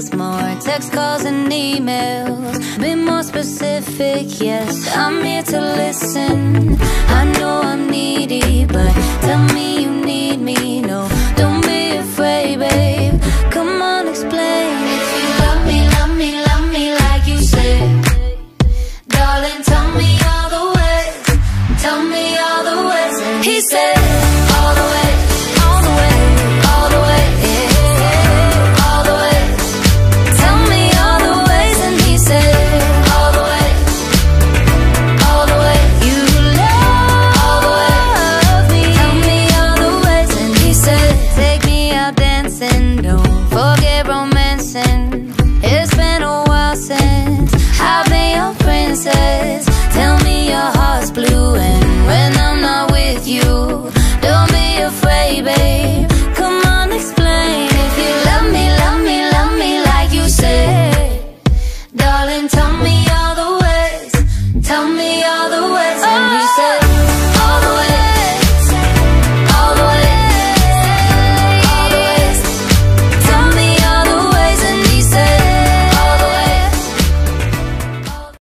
us more. Text, calls, and emails. Be more specific, yes, I'm here to listen. I know I'm needy, but tell me you need me. No, don't be afraid, babe. Come on, explain. If you love me, love me, love me like you said, darling, tell me all the ways. Tell me all the ways. And he said, all the way, all the way, all the way, yeah, all the way. Tell me all the ways. And he said, all the way, all the way. You love me. Tell me all the ways. And he said, take me out dancing, don't forget romancing. It's been a while since I've been your princess. Tell me your heart's blue, and when I'm not with you, don't be afraid, babe. Come on, explain. If you love me, love me, love me like you said, darling, tell me all the ways. Tell me all the ways.